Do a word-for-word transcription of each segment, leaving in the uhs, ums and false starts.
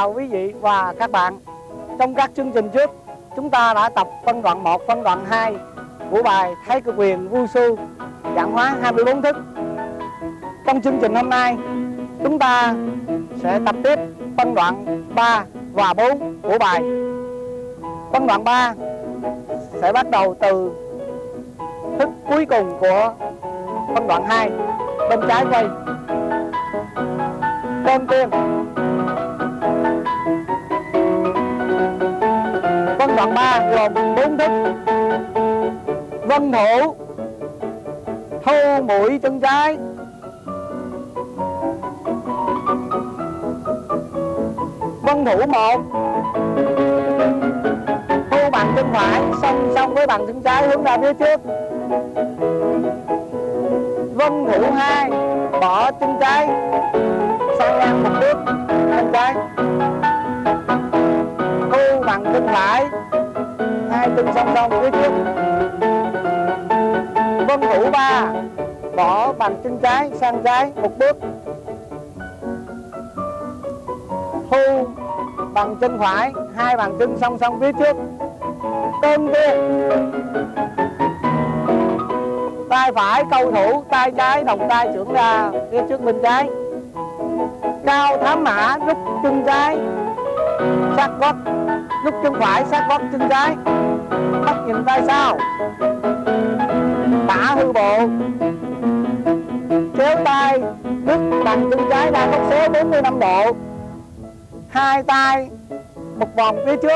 chào quý vị và các bạn. Trong các chương trình trước, chúng ta đã tập phân đoạn một, phân đoạn hai của bài Thái Cực Quyền Wushu giảng hóa hai mươi bốn thức. Trong chương trình hôm nay, chúng ta sẽ tập tiếp phân đoạn ba và bốn của bài. Phân đoạn ba sẽ bắt đầu từ thức cuối cùng của phân đoạn hai, bên trái quay. Đầu tiên, phân đoạn ba gồm bốn thức: vân thủ, thu mũi chân trái, vân thủ một, thu bằng chân phải song song với bằng chân trái hướng ra phía trước. Vân thủ hai, bỏ chân trái sang ngang một bước chân trái, thu bằng chân phải, hai chân song song phía trước. Vân thủ ba, bỏ bằng chân trái sang trái một bước, thu bằng chân phải, hai bàn chân song song phía trước. Đơn tiên, tay phải câu thủ, tay trái đồng tay chưởng ra phía trước bên trái. Cao thám mã, rút chân trái sát gót, rút chân phải sát gót chân trái. Mắt nhìn tay sau, tả hư bộ, kéo tay, rút bằng chân trái ra góc xéo bốn mươi lăm độ. Hai tay một vòng phía trước,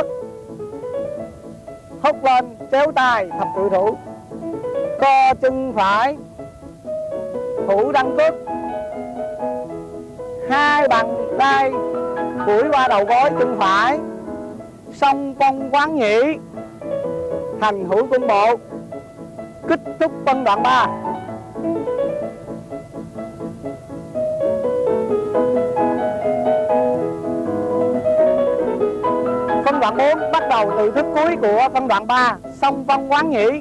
hất lên, kéo tay, thập tự thủ. Co chân phải, thủ đăng cước, hai bàn tay phủi qua đầu gối chân phải, song phong quán nhĩ, thành hữu cung bộ. Kết thúc phân đoạn ba. Phân đoạn bốn bắt đầu từ thức cuối của phân đoạn ba, song phong quán nhĩ.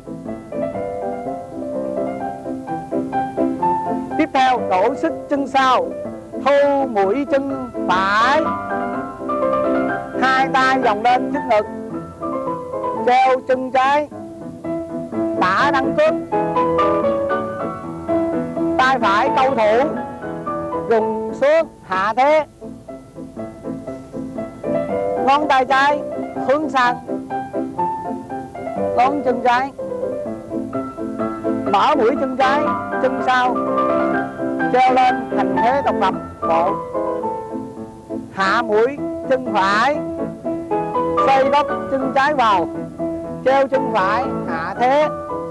Tiếp theo, đổ sức chân sau, thu mũi chân phải, hai tay vòng lên trước ngực, treo chân trái, tả đăng cước. Tay phải câu thủ, dùng xuống hạ thế. Ngón tay trái hướng sang ngón chân trái, mở mũi chân trái, chân sau treo lên thành thế độc lập bộ. Hạ mũi chân phải, xoay bắp chân trái vào, treo chân phải, hạ thế.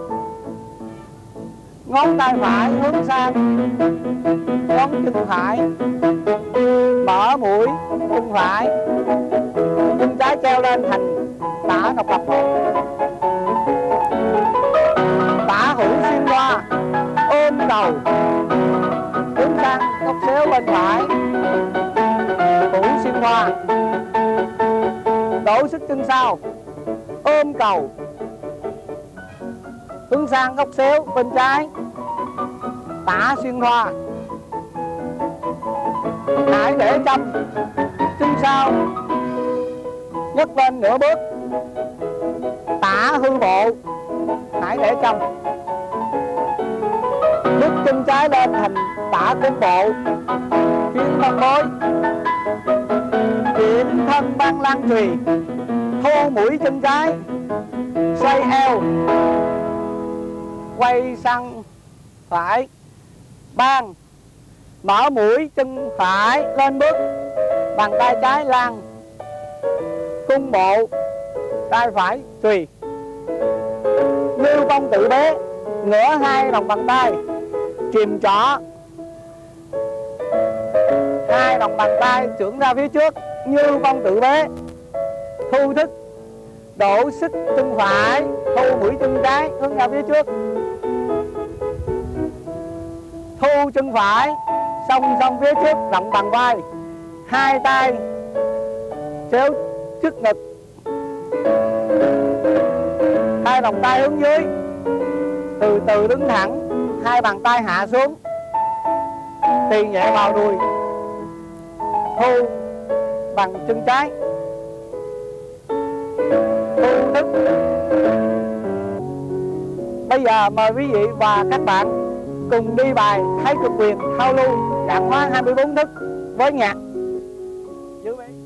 Ngón tay phải hướng sang ngón chân phải, mở mũi chân phải, chân trái treo lên thành tả độc lập bộ. Tả hữu xuyên qua, ôm cầu, hướng sang góc xéo bên phải, hữu xuyên qua. Đổ sức chân sau, ôm cầu, hướng sang góc xéo bên trái, tả xuyên hoa. Hãy để châm, chân sau nhấc lên nửa bước, tả hư bộ. Hãy để châm, nhấc chân trái lên thành tả cung bộ, phiến thân bối, điểm thân băng lan trùy, thu mũi chân trái, xoay eo, quay sang phải, ban, mở mũi chân phải lên bước, bàn tay trái lan, cung bộ, tay phải trùy. Lưu vong tự bế, ngửa hai lòng bàn tay, kìm trỏ, hai lòng bàn tay chưởng ra phía trước, như vong tự bế. Thu thức, đổ sức chân phải, thu mũi chân trái hướng ra phía trước. Thu chân phải, song song phía trước, rộng bằng vai, hai tay chéo trước ngực, hai lòng tay hướng dưới, từ từ đứng thẳng, hai bàn tay hạ xuống, tì nhẹ vào đùi. Thu bằng chân trái. Tu thức. Bây giờ mời quý vị và các bạn cùng đi bài Thái Cực Quyền Thao Lưu dạng hóa hai mươi bốn thức với nhạc. Giữ vị.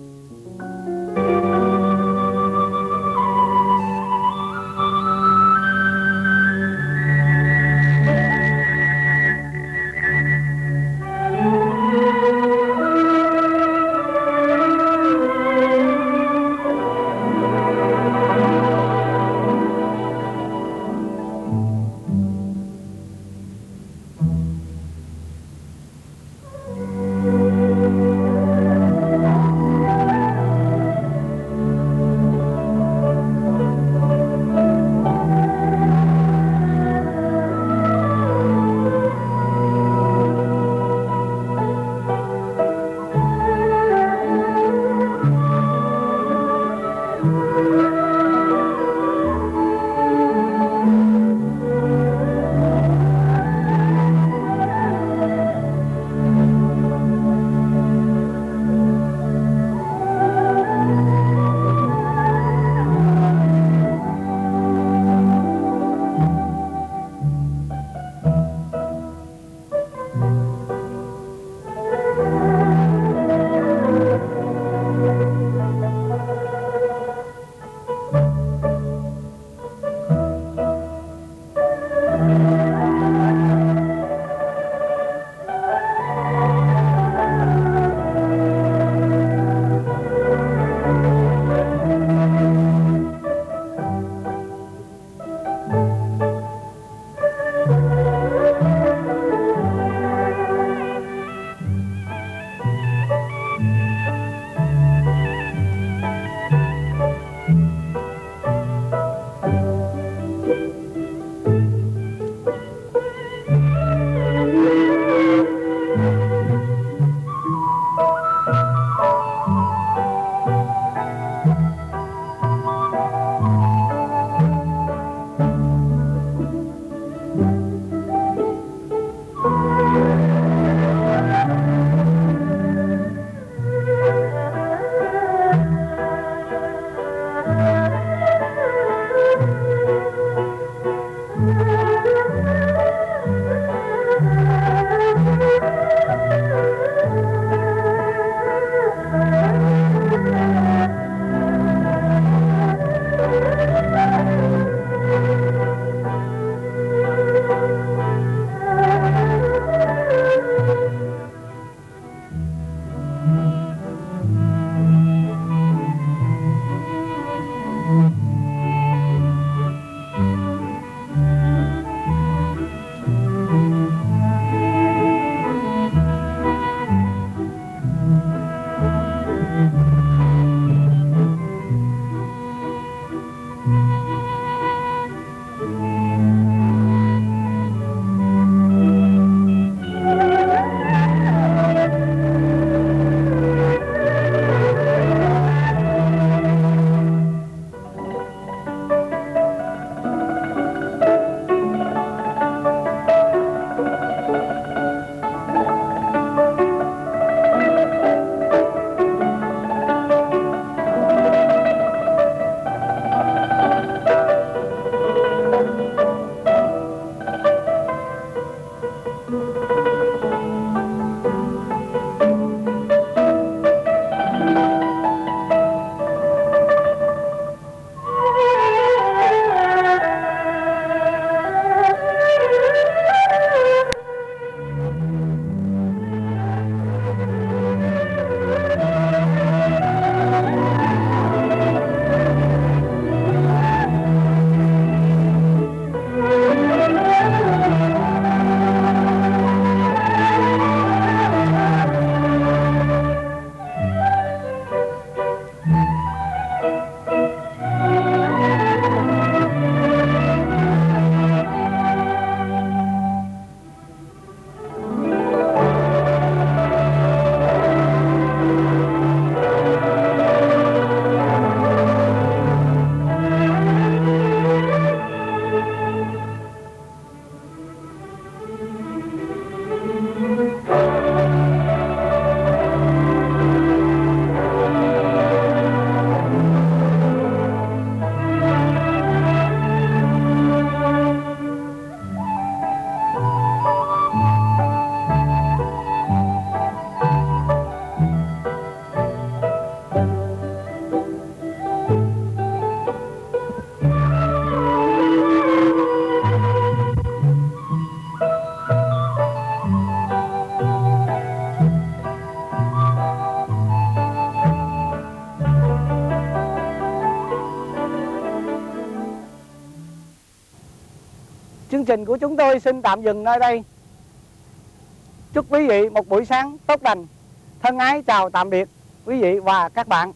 chương trình của chúng tôi xin tạm dừng nơi đây. Chúc quý vị một buổi sáng tốt lành. Thân ái chào tạm biệt quý vị và các bạn.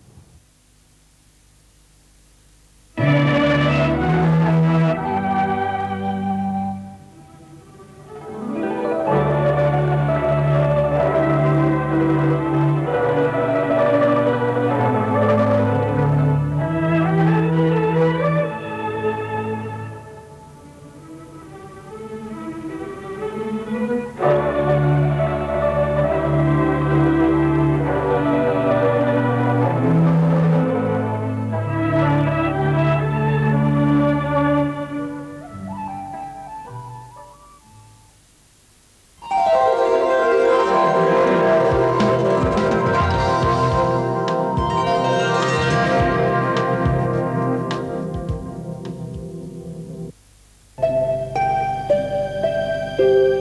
Thank you.